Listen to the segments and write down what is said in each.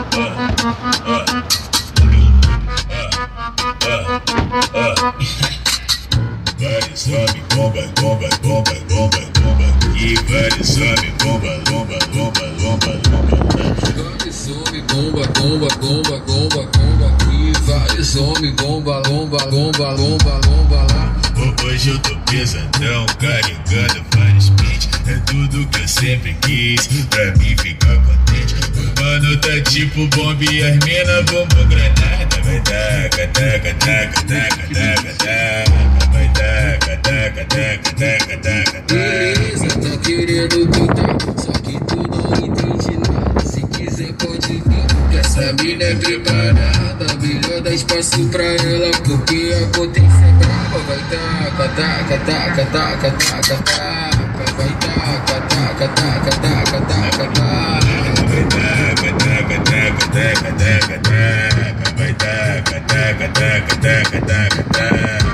Vai, sobe, bomba, bomba, bomba, bomba, bomba. E vai, sobe, bomba, bomba, bomba, bomba, bomba. Vai, some, bomba, bomba, bomba, bomba, bomba. E vai, some, bomba, lomba, lomba, lomba, lomba lá. Hoje eu tô pesadão, carregando vários beats. É tudo que eu sempre quis, pra mim ficar contente. O mano tá tipo bomba e as mina bumbum granada. Vai taca, taca, taca, taca, taca, taca. Vai taca, taca, taca, taca, taca, taca. Beleza, tá querendo pintar, só que tu não entende nada. Se quiser pode vir, que essa mina é preparada. Melhor dar espaço pra ela, porque a potência é brava. Vai taca, taca, taca, taca, taca, taca. Vai taca, taca, taca, taca, taca, taca. Vai taca, taca, taca, taca, taca, taca. Vai taca, taca, taca, taca, taca, taca.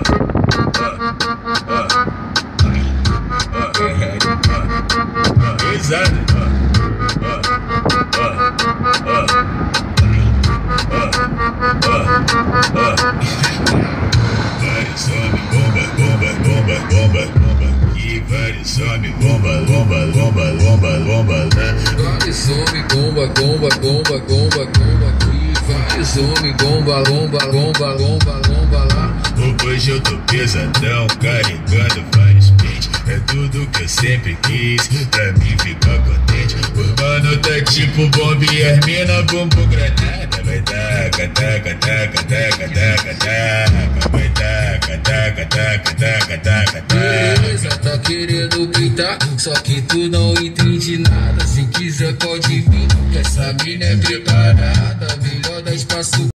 Pesado. Vai, some, bomba, bomba, bomba, bomba, bomba. E vai, some, bomba, bomba, bomba, bomba, bomba. Vai, some, bomba, bomba, bomba, bomba, bomba. E vai, some, bomba, lomba, lomba, lomba, lomba lá. Hoje eu tô pesadão, carregando vários beats. É tudo que eu sempre quis, pra mim ficar contente. O mano tá tipo bomba e as mina bumbum granada. Vai taca, taca, taca, taca, taca, taca. Vai taca, taca, taca, taca, taca, taca. Beleza, tá querendo pintar, só que tu não entende nada. Se quiser pode vir, que essa mina é preparada. Melhor dar espaço